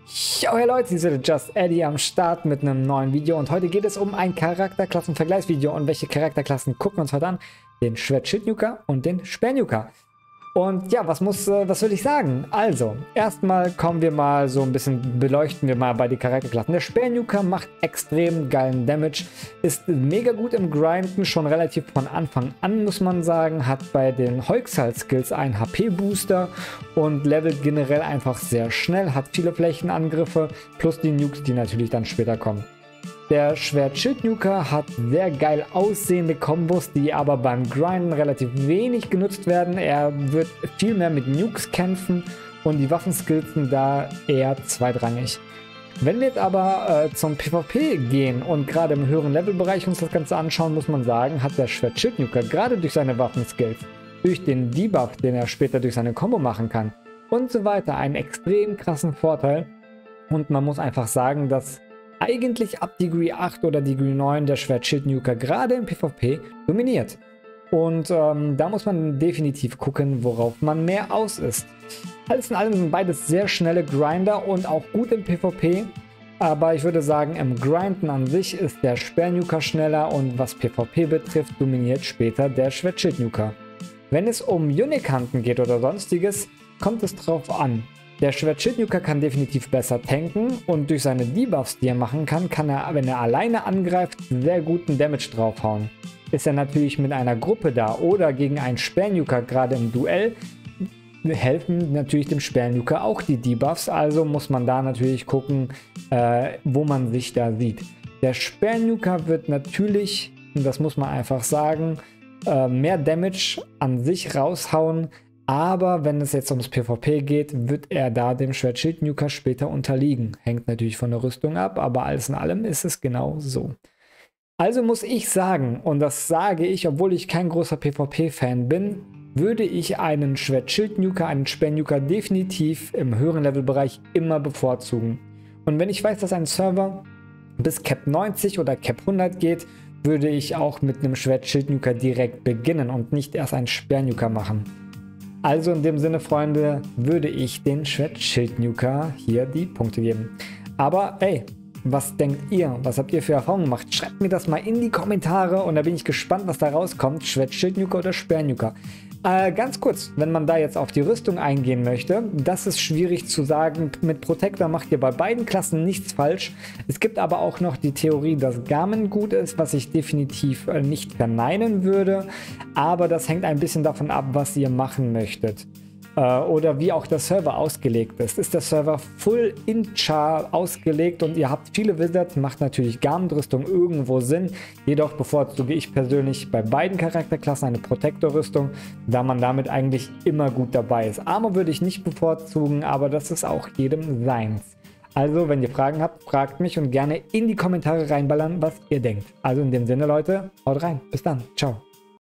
Yo, hey Leute, hier ist Just Eddie am Start mit einem neuen Video und heute geht es um ein Charakterklassen-Vergleichsvideo. Und welche Charakterklassen gucken wir uns heute an? Den Schwert-Schildnuka und den Speernuka. Und ja, was will ich sagen? Also, erstmal kommen wir mal so ein bisschen, beleuchten wir mal bei den Charakterklassen. Der Speernuka macht extrem geilen Damage, ist mega gut im Grinden, schon relativ von Anfang an, muss man sagen, hat bei den Heuxal-Skills einen HP-Booster und levelt generell einfach sehr schnell, hat viele Flächenangriffe, plus die Nukes, die natürlich dann später kommen. Der Schwert-Schildnuka hat sehr geil aussehende Kombos, die aber beim Grinden relativ wenig genutzt werden. Er wird viel mehr mit Nukes kämpfen und die Waffenskills sind da eher zweitrangig. Wenn wir jetzt aber zum PvP gehen und gerade im höheren Levelbereich uns das Ganze anschauen, muss man sagen, hat der Schwert-Schildnuka gerade durch seine Waffenskills, durch den Debuff, den er später durch seine Combo machen kann und so weiter, einen extrem krassen Vorteil. Und man muss einfach sagen, dass eigentlich ab Degree 8 oder Degree 9 der Schwert-Schildnuka gerade im PvP dominiert. Und da muss man definitiv gucken, worauf man mehr aus ist. Alles in allem sind beides sehr schnelle Grinder und auch gut im PvP. Aber ich würde sagen, im Grinden an sich ist der Speernuka schneller und was PvP betrifft, dominiert später der Schwert-Schildnuka. Wenn es um Unikanten geht oder sonstiges, kommt es drauf an. Der Schwert-Schildnuka kann definitiv besser tanken und durch seine Debuffs, die er machen kann, kann er, wenn er alleine angreift, sehr guten Damage draufhauen. Ist er natürlich mit einer Gruppe da oder gegen einen Speernuka gerade im Duell, helfen natürlich dem Speernuka auch die Debuffs, also muss man da natürlich gucken, wo man sich da sieht. Der Speernuka wird natürlich, und das muss man einfach sagen, mehr Damage an sich raushauen. Aber wenn es jetzt ums PvP geht, wird er da dem Schwert-Schildnuka später unterliegen. Hängt natürlich von der Rüstung ab, aber alles in allem ist es genau so. Also muss ich sagen, und das sage ich, obwohl ich kein großer PvP-Fan bin, würde ich einen Schwert-Schildnuka, einen Speernuka definitiv im höheren Levelbereich immer bevorzugen. Und wenn ich weiß, dass ein Server bis Cap 90 oder Cap 100 geht, würde ich auch mit einem Schwert-Schildnuka direkt beginnen und nicht erst einen Speernuka machen. Also in dem Sinne, Freunde, würde ich den Schwert-Schildnuka hier die Punkte geben. Aber ey, was denkt ihr? Was habt ihr für Erfahrungen gemacht? Schreibt mir das mal in die Kommentare und da bin ich gespannt, was da rauskommt. Schwert-Schildnuka oder Speernuka? Ganz kurz, wenn man da jetzt auf die Rüstung eingehen möchte, das ist schwierig zu sagen. Mit Protector macht ihr bei beiden Klassen nichts falsch. Es gibt aber auch noch die Theorie, dass Garmin gut ist, was ich definitiv nicht verneinen würde. Aber das hängt ein bisschen davon ab, was ihr machen möchtet. Oder wie auch der Server ausgelegt ist. Ist der Server full in Char ausgelegt und ihr habt viele Wizards, macht natürlich Garmin-Rüstung irgendwo Sinn. Jedoch bevorzuge ich persönlich bei beiden Charakterklassen eine Protector-Rüstung, da man damit eigentlich immer gut dabei ist. Armor würde ich nicht bevorzugen, aber das ist auch jedem seins. Also, wenn ihr Fragen habt, fragt mich und gerne in die Kommentare reinballern, was ihr denkt. Also in dem Sinne, Leute, haut rein. Bis dann. Ciao.